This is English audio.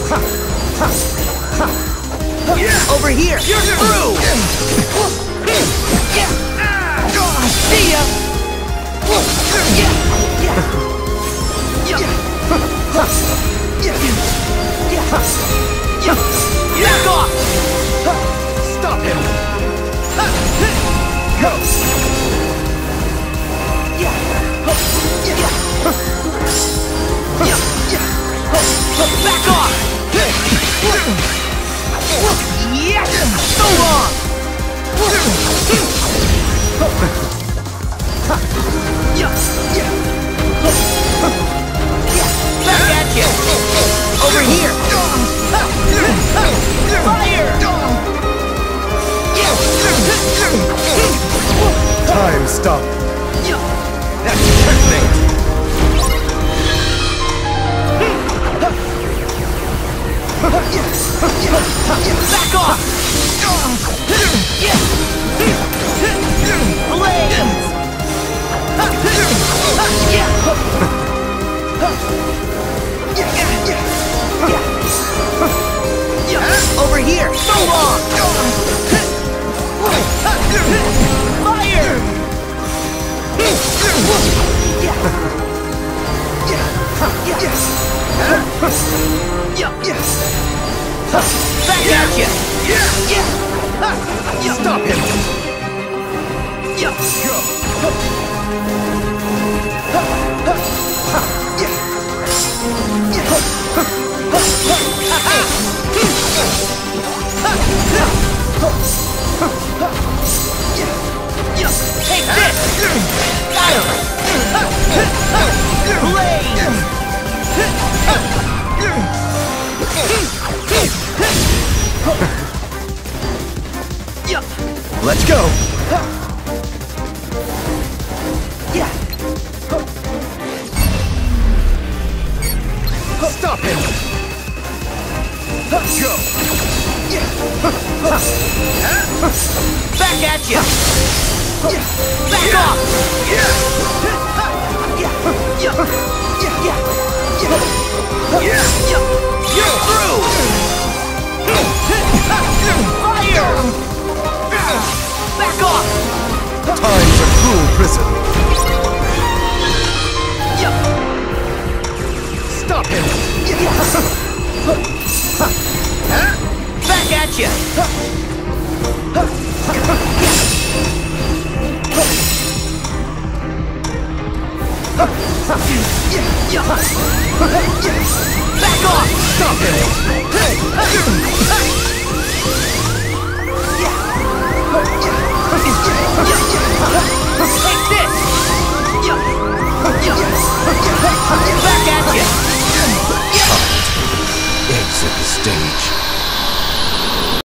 Over here! You're through! See ya! Back off! Stop him! Go! Back off! Yes! So long! Back at you! Over here! Fire! Time stop! That's perfect! Back off! Blaze! Over here! So long! Fire! Back at you! Stop him! Take this! Got him! Blaze! Let's go! Stop him! Go! Back at you! Back off! You're through! Fire! Back off! Time's a cruel prison! Stop him! Back at you! Back off! Stop him!